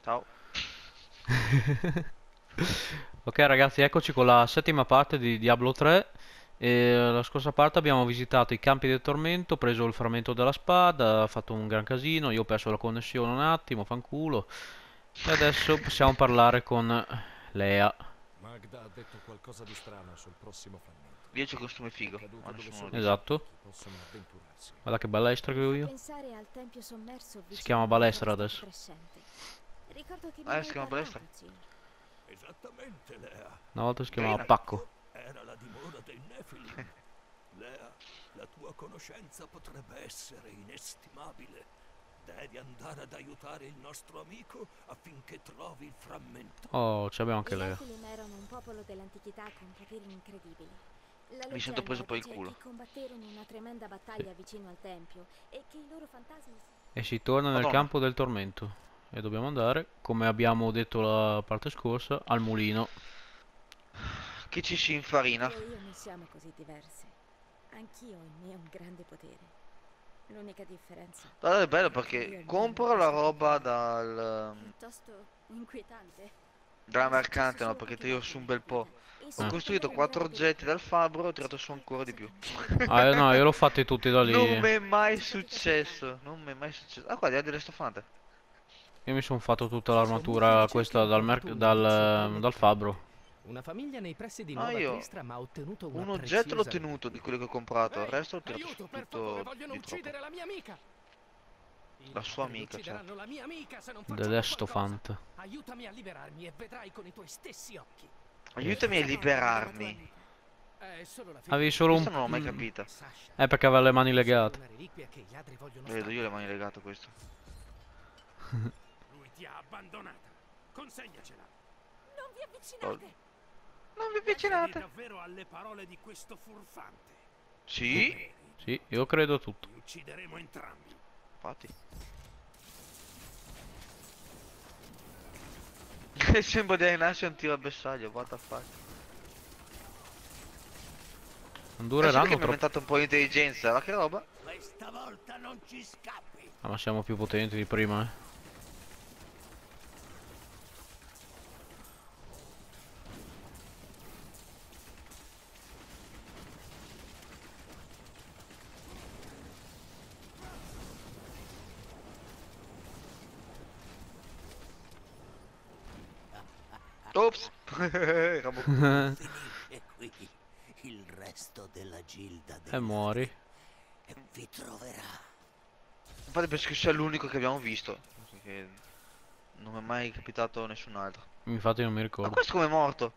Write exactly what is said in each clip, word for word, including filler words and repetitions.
Ciao. Ok ragazzi, eccoci con la settima parte di Diablo tre. E la scorsa parte abbiamo visitato i campi del tormento, preso il frammento della spada, fatto un gran casino, io ho perso la connessione un attimo, fanculo. E adesso possiamo parlare con Lea. Magda ha detto qualcosa di strano sul prossimo frammento. Io c'ho costume È figo, ma caduto dove nessuno lo solo gli dice. Esatto. antichi possono avventurarsi. Guarda che bella estra che Mi ho fa io. pensare al tempio sommerso Si vicino chiama alla balestra foresta adesso. crescente. Ricordo che mi Ah, ne si hai chiama palestra? parlato, Jin. Esattamente, Lea. Una volta si chiamava Carina. Pacco. Era la dimora dei Nephilim. Lea, la tua conoscenza potrebbe essere inestimabile. Devi andare ad aiutare il nostro amico affinché trovi il frammento. Oh, ci abbiamo anche I Lea. Nephilim erano un popolo dell'antichità con poteri incredibili. La Mi sento preso leggenda per il dice culo. che combatterono una tremenda battaglia vicino al tempio e che i loro fantasmi... E si torna nel Madonna. campo del tormento. E dobbiamo andare, come abbiamo detto la parte scorsa, al mulino. Chi ci si infarina? Tu e io non siamo così diverse. Anch'io ho in me un grande potere. L'unica differenza Allora è bello è che io perché il mio non compro la posso roba controllare. dal, Piuttosto inquietante. dalla Mi è successo mercante, no? solo Perché poche tiro volte su un nella bel po'. vita e Ho Eh. so che costruito vale ancora quattro la pena. oggetti dal fabbro e ho tirato C'è su ancora di qualcosa che più. non spiego. Ah, eh, no, io l'ho fatti tutti da Non lì. mi è mai Ci potete contare. successo. Non mi è mai successo. Ah, qua, di delle stofate. Io mi sono fatto tutta Comunque l'armatura dice che questa hai dal, trovato merc- un indizio dal, dal promettente. fabbro. Una famiglia nei pressi di Ah, Nuova io Tristra ma ha ottenuto una un oggetto l'ho preziosa tenuto di reliquia. quelli che ho comprato. Il Ehi, resto l'ho tirato su aiuto, per favore, tutto vogliono di troppo. uccidere la mia amica. I La sua ladri amica, certo. uccideranno la mia amica se non The facciamo Last of qualcosa. Hunt. Aiutami a liberarmi e vedrai con i tuoi stessi occhi. E Aiutami a cosa vogliono dalla tua liberarmi. amica? È solo la Avevi figlia. solo un... Questa non l'ho mai mm, capita. Sasha. Eh, perché aveva le mani È solo legate. una reliquia che i ladri vogliono Lo vedo io le mani stamperare. legate a questo. Lui ti ha abbandonata. Consegnacela. Non vi Oh, avvicinate! non vi Credi avvicinate. davvero alle parole di questo furfante? Sì, Bene, Sì, io credo a tutto. li uccideremo entrambi. infatti. Sembra di allenarsi un tiro a bersaglio, what the fuck. Non Eh sì, perché dureranno mi è troppo. aumentato un po' di intelligenza, ma che roba? Questa volta non ci scappi. Ah, ma siamo più potenti di prima, eh. Ops! Robo. Finisce qui. Il resto della gilda E dei muori. ladri vi troverà. Infatti penso che sia l'unico che abbiamo visto. Perché non mi è mai capitato a nessun altro. Infatti non mi Ma ricordo. questo come è morto?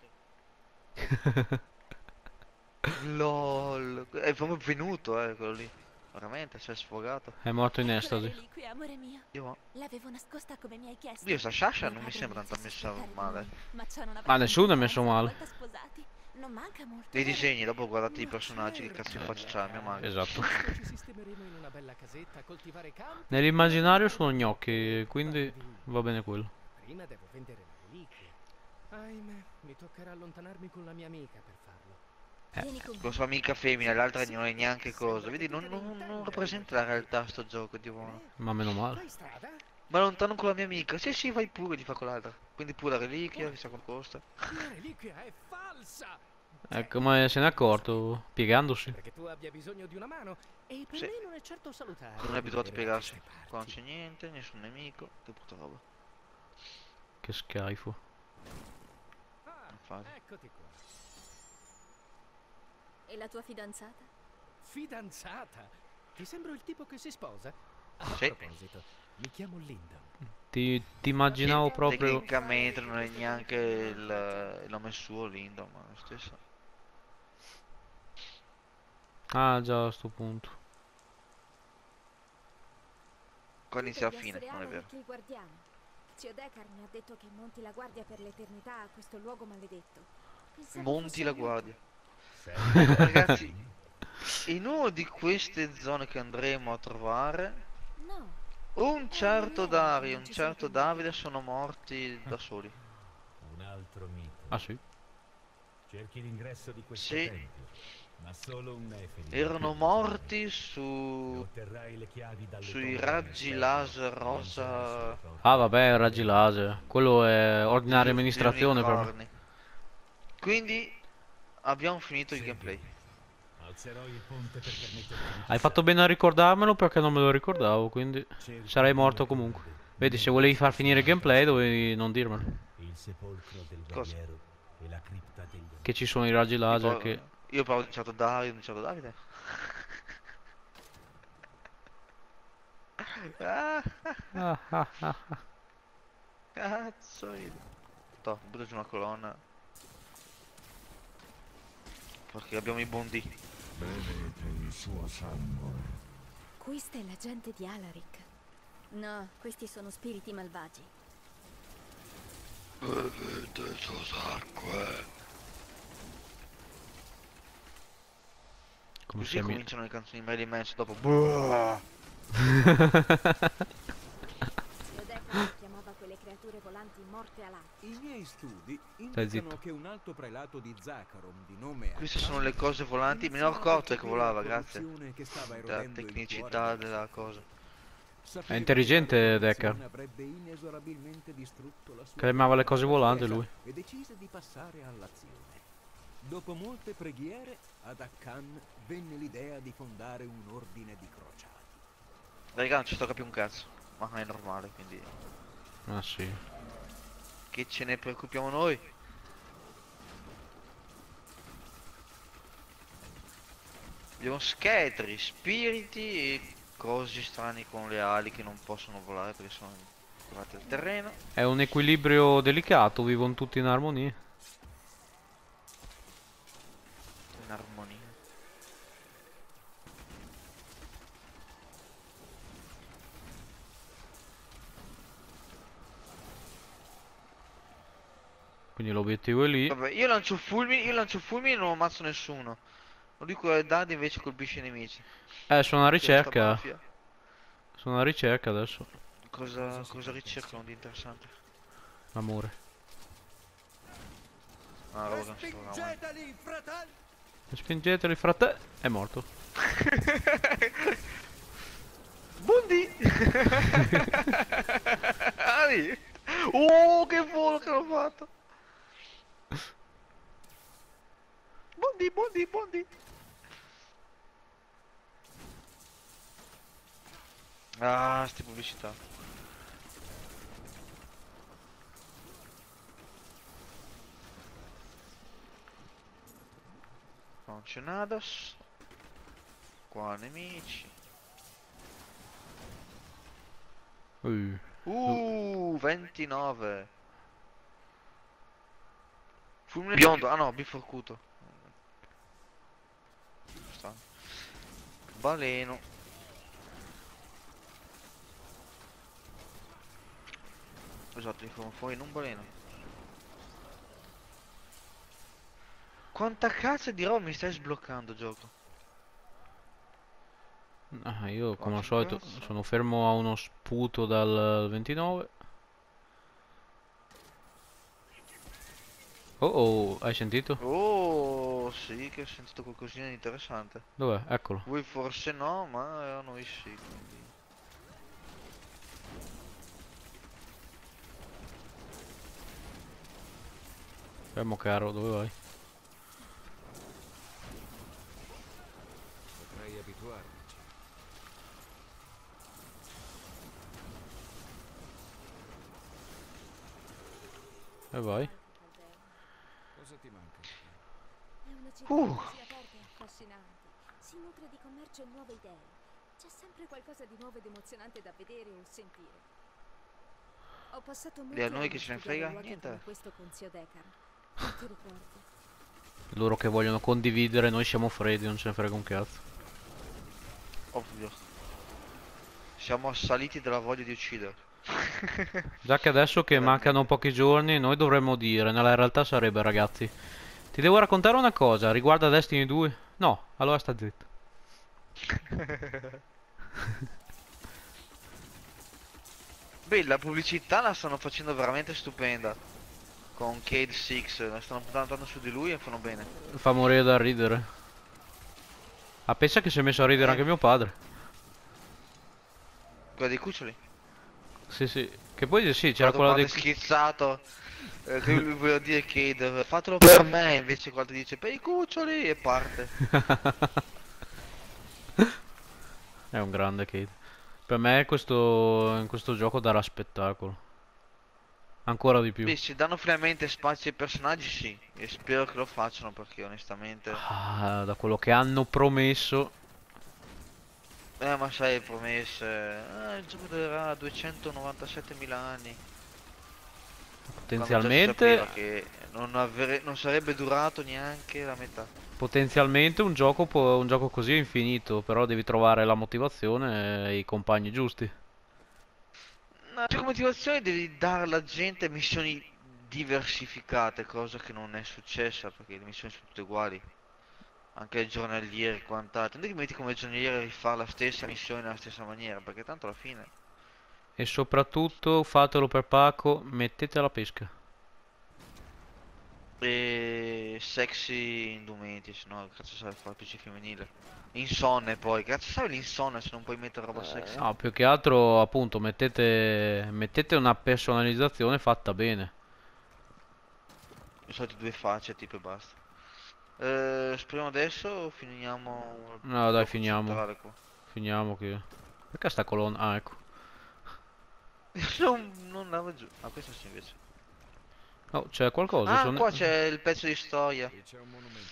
LOL. È proprio venuto, eh, quello lì. Veramente, si è sfogato. È morto in Ecco la estasi. reliquia, amore mio. Io, L'avevo nascosta come mi hai chiesto. Dio, sta Sasha Mio non mi padre sembra inizia tanto a messa sospettare di male. noi, ma c'è una Ma vecchia nessuno è messo differenza, una male. volta sposati. Non manca molto. Nei vero? disegni, dopo guardate i Ma personaggi, che cazzo di certo, faccia c'ha mia Lea. madre. Esatto. Presto ci sistemeremo in una bella casetta a coltivare campi. Nell'immaginario sono gnocchi, quindi va bene quello. Prima devo vendere la reliquia. Ahimè, mi toccherà allontanarmi con la mia amica per farlo. Vieni con Con me. sua amica femmina, l'altra non è neanche cosa. Sembra che Vedi, tu non, te ne non, non intenda rappresenta di la quel realtà tipo. sto gioco, di buono. Prego, Ma meno male. fai strada? Ma lontano con la mia amica. Sì, sì, vai pure, gli fa con l'altra. Quindi pure la reliquia, chissà quanto costa. La reliquia è falsa! Eh, Beh, come se n'è non accorto, piegandosi. perché tu abbia bisogno di una mano e per Sì, me non è certo salutare non è abituato a vivere da piegarsi. queste Qua non parti. c'è niente, nessun nemico. Che brutta roba. Che schifo. Ah, Infatti. eccoti qua. E la tua fidanzata? Fidanzata? Ti sembro il tipo che si sposa? A Sì. proposito, mi chiamo Lyndon. Ti, ti Sì, immaginavo proprio... tecnicamente non è neanche il, il nome suo, Lindo, ma lo stesso. Ah, già a sto punto. Qua Tu inizia la devi fine, essere non è Ale, vero. il guardiano. Zio Decar mi ha detto che monti la guardia per l'eternità a questo luogo maledetto. Pensavo Monti fosse la un mito. guardia. Sei Ecco, ragazzi, in una di queste zone che andremo a trovare, No, un è certo un Dario che e non un ci sono certo cambiati. Davide sono morti da soli. Un altro mito. Ah sì? Cerchi l'ingresso di questo Sì. tempio. Ma solo un Nephilim. Erano morti su... Otterrai le chiavi dalle sui tombe raggi del laser cielo. rosa Vincerai sulle porte Ah vabbè, del raggi Nephilim. laser. Quello è degli, ordinaria degli amministrazione per me. unicorni. Quindi abbiamo finito il Seguimi. gameplay. Alzerò il ponte per permetterti di Hai fatto passare. bene a ricordarmelo perché non me lo ricordavo, quindi Cerca sarei due morto comunque. code, Vedi, se nelle volevi far stesse finire il gameplay case. dovevi non dirmelo. Il sepolcro del Cosa? guerriero e la cripta degli Che ci antichi. sono i raggi Io laser però, che... io però ho iniziato Dario, ho iniziato Davide. Ah, Ah, ah, ah, ah. cazzo ridi. Toh, butto giù una colonna. Perché abbiamo i bondi. Bevete il suo sangue. Questa è la gente di Alaric. No, questi sono spiriti malvagi. Bevete il suo sangue. Come Così se mi... cominciano le canzoni di Marilyn Manson dopo. Buah. Zio Decker chiamava quelle creature volanti morte alate. I miei studi Stai zitto. indicano che un alto prelato di Zaccaron di nome Queste Arcan sono le cose volanti. Me ne ho iniziò a accorto che percepire volava, la grazie. corruzione che stava Della erodendo il tecnicità cuore della cosa. Sapeva È intelligente, che la Decker. corruzione avrebbe inesorabilmente distrutto la sua Calmava le cose piccola volanti chiesa lui. e decise di passare all'azione. Dopo molte preghiere, ad Akkan venne l'idea di fondare un ordine di crociati. Raga, non ci sto capendo un cazzo. Ma è normale, quindi. Ah sì. Che ce ne preoccupiamo noi? Abbiamo scheletri, spiriti e cosi strani con le ali che non possono volare perché sono curati al terreno. È un equilibrio delicato, vivono tutti in armonia. In armonia. Quindi l'obiettivo è lì. Vabbè, io lancio fulmini, io lancio fulmini e non ammazzo nessuno. Lo dico ai dadi invece colpisce i nemici. Eh, sono alla Che sta ricerca. mafia. Sono alla ricerca adesso. Cosa, cosa ricercano di interessante? Amore. Ah, roba che non sto Spingeteli, fratelli! Spingeteli, frate. È morto. Bundi! Ali! Oh, che volo che hanno fatto! Bondi, bondi, bondi! Ah, sti pubblicità. Non c'è nadas. Qua nemici. Uh. Uh, ventinove. Fulmine biondo. Ah no, biforcuto. Sta. Baleno. Esatto, li fanno fuori in un baleno. Quanta cazzo di roba mi stai sbloccando, gioco? Ah, io come al Faccio solito cazzo. sono fermo a uno sputo dal ventinove. Oh oh, hai sentito? Oh, sì, che ho sentito qualcosina di interessante. Dov'è? Eccolo. Voi forse no, ma noi sì, quindi. Fermo caro, dove vai? Potrei abituarmi. E vai. Cosa ti manca? È una città Uh. così aperta e affascinante. Si nutre di commercio e nuove idee. C'è sempre qualcosa di nuovo ed emozionante da vedere o sentire. Ho passato molti E a noi anni che ce ne studiare frega? luoghi Niente. come questo con zio Decar. Non ti ricordi? Loro che vogliono condividere, noi siamo freddi, non ce ne frega un cazzo. Ovvio. Siamo assaliti dalla voglia di uccidere. Già che adesso che mancano pochi giorni, noi dovremmo dire, nella realtà sarebbe, ragazzi. Ti devo raccontare una cosa, riguarda Destiny due? No, allora sta zitto. Beh, la pubblicità la stanno facendo veramente stupenda. Con Cade sei, la stanno puntando tanto su di lui e fanno bene. Fa morire da ridere. Ah, pensa che si è messo a ridere Eh. anche mio padre. Quella dei cuccioli. Sì, sì. Che poi sì, c'era quella Quando dei... è schizzato. Eh, che lui voleva dire Kid, fatelo per me, invece quando dice per i cuccioli e parte. È un grande Kate. Per me questo, in questo gioco darà spettacolo. Ancora di più. Beh, se danno finalmente spazio ai personaggi, sì. E spero che lo facciano perché onestamente. Ah, da quello che hanno promesso. Eh, ma sai, promesse. Eh, il gioco durerà duecentonovantasettemila anni. Quando già si Potenzialmente, sapeva che non, avre- non sarebbe durato neanche la metà. potenzialmente un gioco, può- un gioco così è infinito, però devi trovare la motivazione e i compagni giusti. No, come motivazione devi dare alla gente missioni diversificate, cosa che non è successa perché le missioni sono tutte uguali. Anche le giornaliere e quant'altro. Non è che metti come giornaliere a rifare la stessa missione nella stessa maniera, perché tanto alla fine. E soprattutto fatelo per Paco, mettete alla pesca. E sexy indumenti, se no cazzo sai fare P C femminile. Insonne poi, cazzo sai l'insonne se non puoi mettere roba sexy? No, più che altro appunto mettete, mettete una personalizzazione fatta bene. I soliti due facce tipo e basta. Eh, speriamo adesso o finiamo il No, dai, blocco finiamo. centrale qua? Finiamo che... Perché sta colonna? Ah, ecco. non, non andavo giù. Ah, questo sì invece. Oh, c'è qualcosa? Ah, sono- qua c'è il pezzo di storia. C'è un monumento.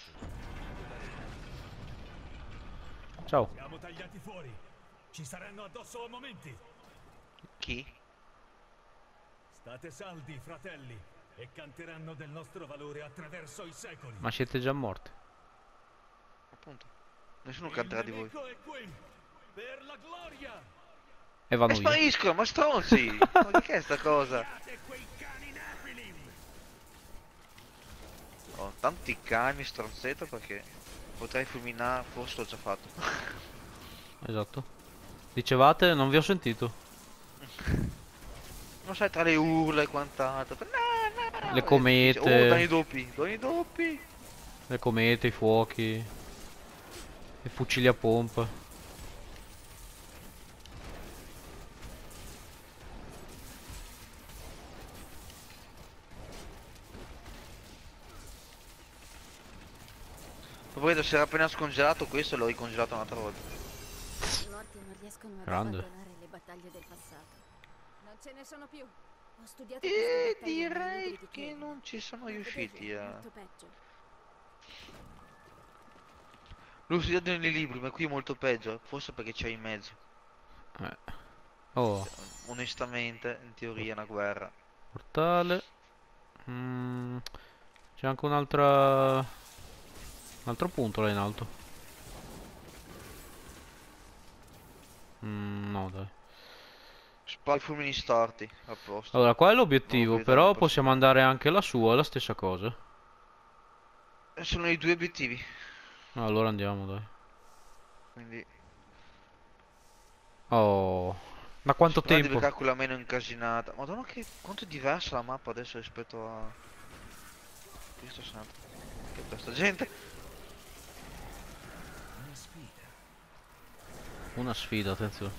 Ciao. Siamo tagliati fuori. Ci saranno addosso a momenti. Chi? State saldi, fratelli, e canteranno del nostro valore attraverso i secoli. Ma siete già morti. Appunto. Nessuno canterà di voi. Il nemico è qui, per la gloria. E E vanno via. spariscono, ma stronzi! Ma che è sta cosa? Ho tanti cani stronzetto perché potrei fulminare, forse l'ho già fatto. Esatto. Dicevate? Non vi ho sentito. Non sai tra le urla e quant'altro. No, no, Le e comete. dice, oh, danni doppi, danni doppi. Le comete, i fuochi. I fucili a pompa. Poi si era appena scongelato questo e l'ho ricongelato un'altra volta. I morti non riescono ad Grande. abbandonare le battaglie del passato. Non ce ne sono più. Ho studiato E queste battaglie nei direi libri di che Kane. non ci sono Ma riusciti vedete, è a... molto peggio. L'ho studiato nei libri, ma qui è molto peggio. Forse perché c'è in mezzo. Eh. Oh, Onestamente, in teoria è una guerra. portale. Mm, c'è anche un'altra... Un altro punto là in alto. Mm, no, dai. Spari fulmini storti, a posto. Allora, qua è Non l'obiettivo, vedo però impossibile. possiamo andare anche lassù, è la stessa cosa. Sono i due obiettivi, Allora andiamo, dai. quindi... Oh, ma quanto Sperando di tempo? beccare quella meno incasinata. Madonna che quanto è diversa la mappa adesso rispetto a... Cristo santo. Che questa gente... Una sfida. Una sfida, attenzione.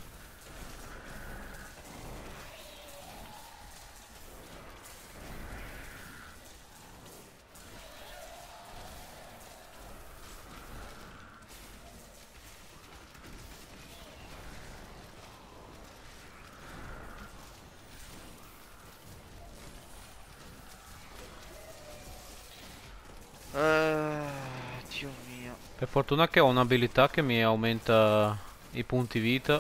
Eh, Dio mio. Per fortuna che ho un'abilità che mi aumenta i punti vita.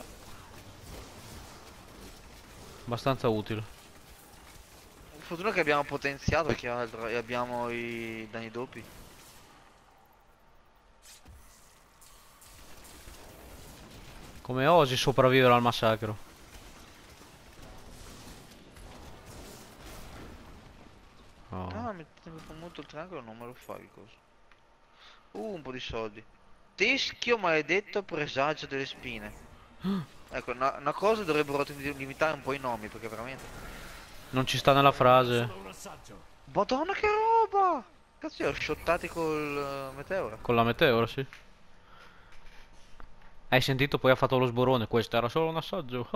Abbastanza utile. Fortuna che abbiamo potenziato che altro e abbiamo i danni doppi. Come osi sopravvivere al massacro? Oh. Ah, mi fa molto il triangolo, non me lo fa il coso. Uh, un po' di soldi. Teschio maledetto presagio delle spine. Ecco, una, una cosa dovrebbero limitare un po' i nomi, perché veramente... Non ci sta nella frase. Solo un assaggio. Madonna che roba! Cazzo, li ho shottati col uh, meteoro. Con la meteora, sì. Hai sentito? Poi ha fatto lo sborone. Questo era solo un assaggio.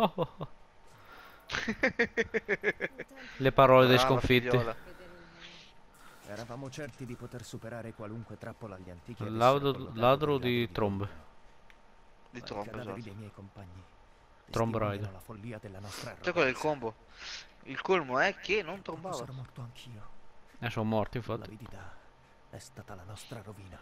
Le parole dei Brava sconfitti. figliola. Eravamo certi di poter superare qualunque trappola agli antichi avessero Ladro, collocato ladro quel ladro di di trombe. Gondor. Di Ma i troppo, cadaveri esatto. dei miei compagni Tromb testimoniano Rider. la follia della nostra Sai qual è il arroganza. combo? Il colmo è che non Dopo trombava. sarò morto anch'io. Eh, sono morti, La infatti. avidità è stata la nostra rovina.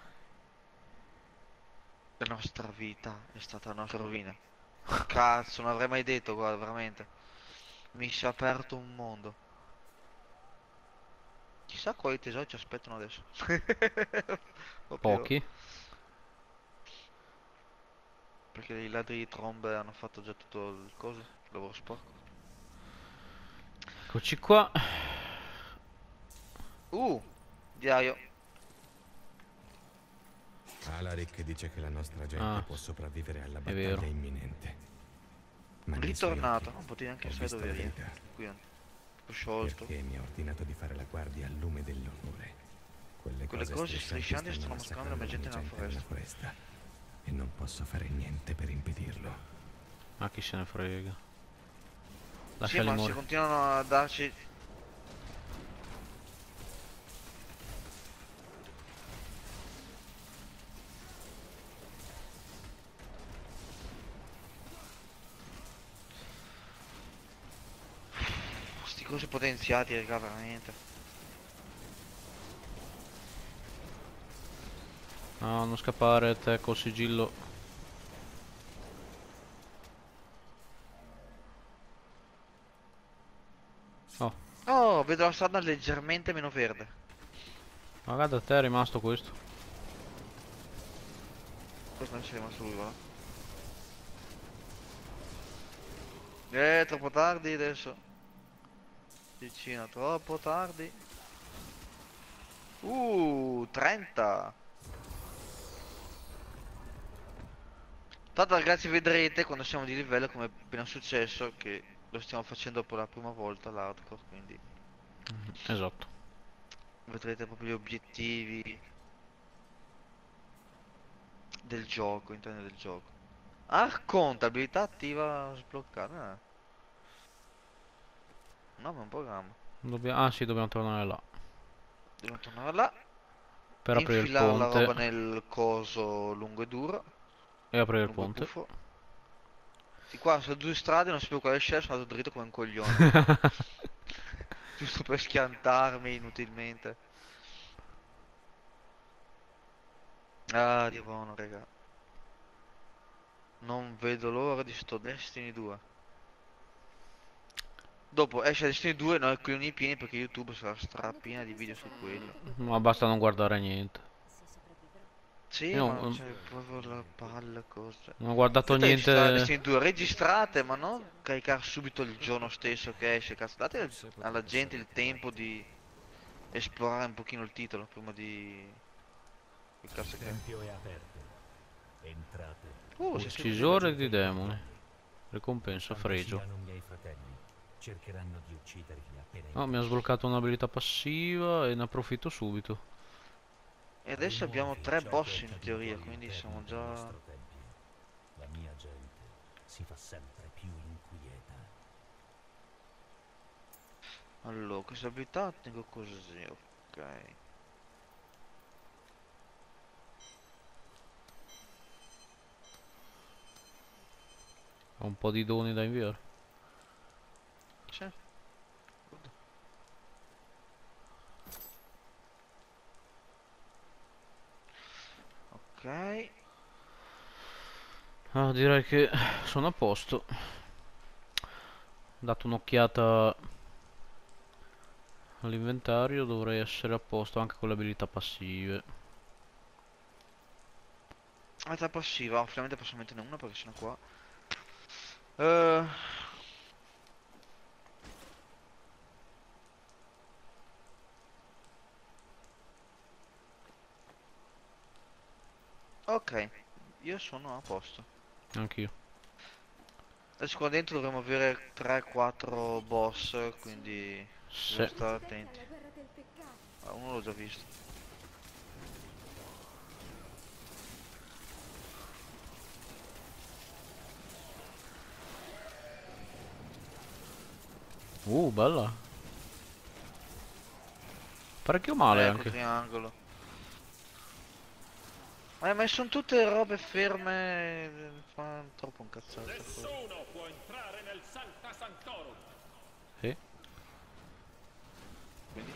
La nostra vita è stata la nostra rovina. Cazzo, non avrei mai detto, guarda, veramente. Mi si è aperto un mondo. Chissà quali tesori ci aspettano adesso. Proprio Pochi. perché i ladri di trombe hanno fatto già tutto il coso, il lavoro sporco. Eccoci qua. Uh, diario. Alaric dice che la nostra gente Ah, può sopravvivere alla è vero. battaglia imminente. Ma nei suoi Ritornato, occhi non potevi anche ho essere visto dove la eri. verità. Qui è un po' sciolto. Perché mi ha ordinato di fare la guardia al lume dell'onore. Quelle, Quelle cose cose striscianti striscianti stanno massacrando la mia gente nella nella foresta. E non posso fare niente per impedirlo. Ma chi se ne frega. Sì, Lasciali ma se morire. continuano a darci... Sti cosi potenziati, raga, veramente. No, non scappare te col sigillo. Oh, Oh, vedo la strada leggermente meno verde. ma guarda te è rimasto questo. Questo non c'è rimasto lui, va. Eh, troppo tardi adesso. Vicino, troppo tardi. Uh, trenta. Tanto ragazzi vedrete quando siamo di livello come è appena successo che lo stiamo facendo per la prima volta l'hardcore, quindi Esatto. vedrete proprio gli obiettivi del gioco, intendo del gioco. Ah, conta, abilità attiva sbloccata. Eh. No, ma è un programma. Dobbiamo... Ah sì, dobbiamo tornare là. Dobbiamo tornare là, Per aprire il infilare la ponte. roba nel coso lungo e duro, E aprire il lungo e ponte. buffo. Di qua sono due strade, non sapevo quale scegliere, sono andato dritto come un coglione. Giusto per schiantarmi inutilmente. Ah, Dio buono, raga. Non vedo l'ora di sto Destiny due. Dopo esce Destiny due, noi coglioni pieni perché YouTube sarà strapiena di video su quello. Ma basta non guardare niente. Sì, Io ma non, c'è proprio la palla cosa. non ho guardato Potete registrare niente. Destiny due, registrate, ma non caricare subito il giorno stesso che esce, cazzo. Date alla gente il tempo di esplorare un pochino il titolo prima di... Che cazzo Il che è? tempio è aperto. Entrate. Oh, sei scritto Uccisore di demoni. Ricompensa Quando fregio. siano miei fratelli, cercheranno di uccidervi appena Oh, mi ha sbloccato un'abilità passiva e ne approfitto subito. e adesso abbiamo Rimuovi tre ciò boss che è in caduto teoria, all'interno quindi siamo del già... nostro tempio. La mia gente si fa sempre più inquieta. Allora, questa abilità tengo così, ok. Ho un po' di doni da inviare. C'è. Ok. Ah, direi che sono a posto. Ho dato un'occhiata all'inventario, dovrei essere a posto anche con le abilità passive. Abilità passiva, oh, finalmente posso metterne una perché sono qua. Eh... Ok, io sono a posto. Anch'io. Adesso qua dentro dovremo avere tre quattro boss, quindi Sì. bisogna stare attenti. Ah, uno l'ho già visto. Uh, bella. Parecchio male Ecco, anche. triangolo. Eh, ma sono tutte robe ferme. eh, Fa troppo un cazzato. Nessuno può entrare nel Sancta Sanctorum. Sì. Quindi.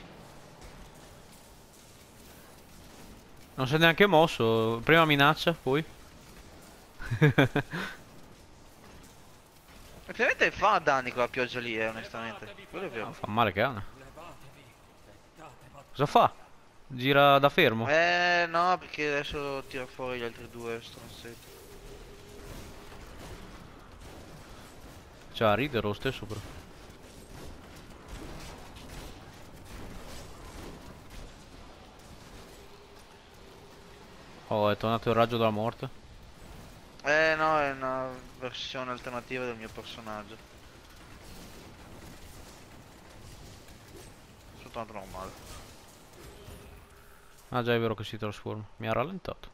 Non si è neanche mosso. Prima minaccia, poi. Effettivamente fa danni quella pioggia lì, eh, onestamente. Quello è Ah, vero. fa male cane. Cosa fa? Gira da fermo. Eh, no, perché adesso tira fuori gli altri due stronzetti. Cioè, a ridere lo stesso però. Oh, è tornato il raggio della morte. Eh, no, è una versione alternativa del mio personaggio. Soltanto normale. Ah già, è vero che si trasforma. Mi ha rallentato.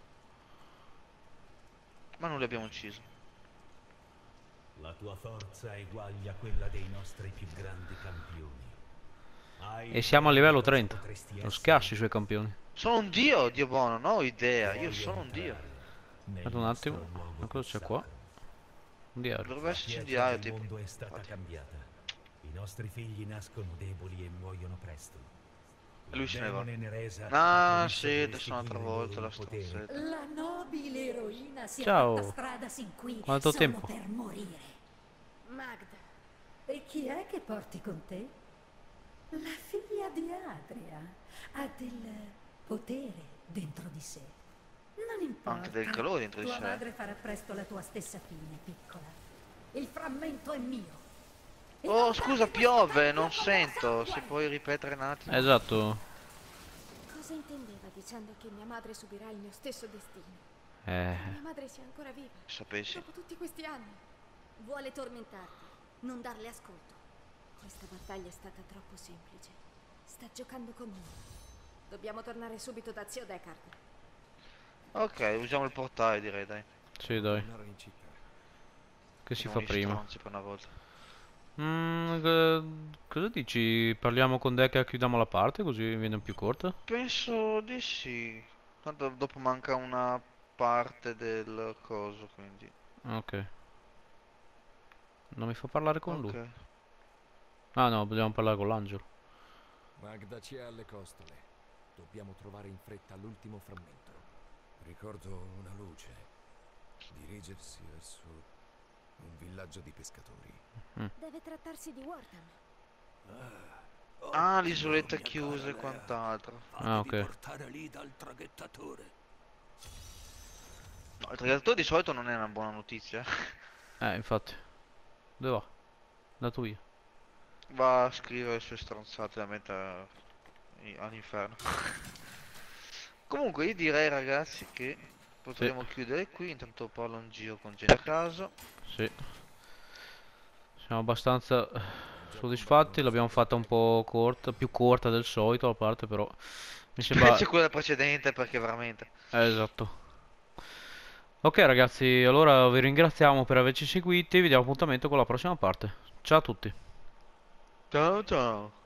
Ma non li abbiamo uccisi. La tua forza è uguale a quella dei nostri più grandi campioni. Hai E siamo a livello trenta. potresti Non essere scassi i suoi campioni. Sono un dio, dio buono, non ho idea. Io sono un dio. Aspetta un attimo. Ma cosa c'è qua? Un diario. Dovrebbe esserci un La diario, pietra del tipo. mondo è stata Infatti. cambiata. I nostri figli nascono deboli e muoiono presto. E lui se ne va. Demone Neresa Ah, preferisce sì, di adesso un'altra restituire volta loro la il potere. stronzetta. La nobile eroina si è Ciao. fatta strada sin qui Quanto solo tempo? per morire. Magda, E chi è che porti con te? La figlia di Adria ha del potere dentro di sé. Non importa. Anche del calore dentro di Tua sé. madre farà presto la tua stessa fine, piccola. Il frammento è mio. E Oh, non scusa, darti piove, questo non taglio come sento. sangue. Se puoi ripetere un attimo. Esatto. cosa intendeva dicendo che mia madre subirà il mio stesso destino? Eh. Mia madre sia ancora viva, Sapessi. dopo tutti questi anni. Vuole tormentarti, non darle ascolto. Questa battaglia è stata troppo semplice. Sta giocando con noi. Dobbiamo tornare subito da zio Deckard. Ok, usiamo il portale, direi, dai. Sì, dai. Tornare in città. Che si Siamo fa gli prima? stronzi per una volta. Mm, che- cosa dici? Parliamo con Deca e chiudiamo la parte così viene più corta? Penso di sì. Tanto dopo manca una parte del coso, quindi. Ok. Non mi fa parlare con lui. Ok. Ah no, dobbiamo parlare con l'angelo. Magda ci è alle costole. Dobbiamo trovare in fretta l'ultimo frammento. Ricordo una luce. Dirigersi verso un villaggio di pescatori. Deve trattarsi di Wortham. Ah, l'isoletta mia chiusa e cara Lea. quant'altro. Ah, Fatevi ok. portare lì dal traghettatore. No, il traghettatore di solito non è una buona notizia. Eh, infatti. Dove va? Andato via. Va a scrivere le sue stronzate da mettere i- all'inferno. Comunque io direi ragazzi che potremo chiudere qui, intanto parlo in giro con gente a caso. Sì. Siamo abbastanza eh, soddisfatti, l'abbiamo fatta un po' corta, più corta del solito la parte, però mi sembra... Specie quella precedente perché veramente. Eh, esatto. Ok ragazzi, allora vi ringraziamo per averci seguiti, vi diamo appuntamento con la prossima parte. Ciao a tutti. Ciao ciao.